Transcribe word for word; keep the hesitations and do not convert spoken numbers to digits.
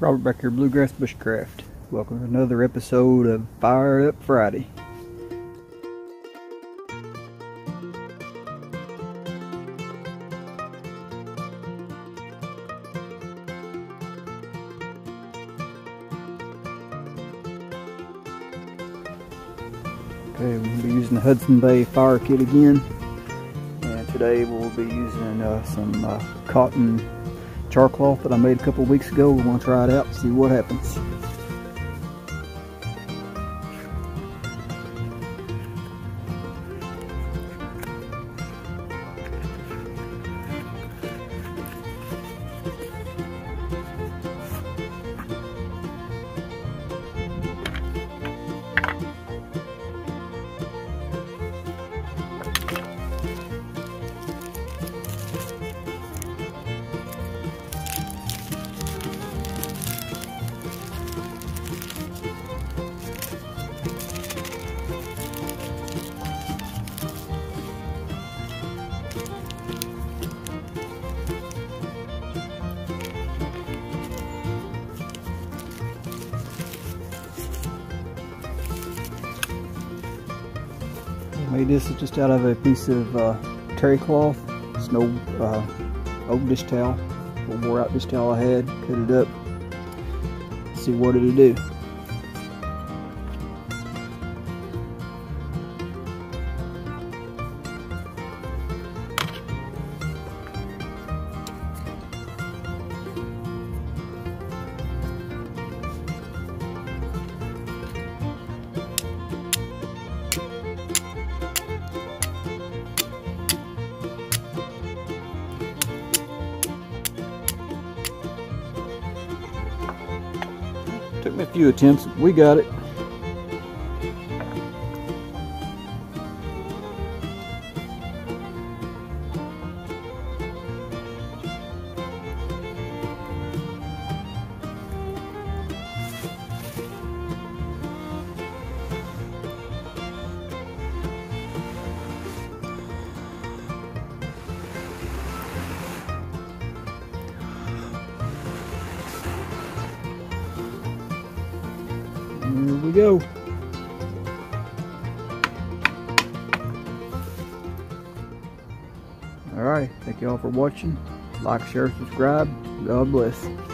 Robert back here, Bluegrass Bushcraft. Welcome to another episode of Fire Up Friday. Okay, we'll be using the Hudson Bay fire kit again. And today we'll be using uh, some uh, cotton char cloth that I made a couple weeks ago. We're going to try it out and see what happens. Made this just out of a piece of uh, terry cloth. It's an old, uh, old dish towel, old wore out dish towel I had. Cut it up, see what it'll do. Took me a few attempts, but we got it. Here we go. Alright, thank you all for watching. Like, share, subscribe. God bless.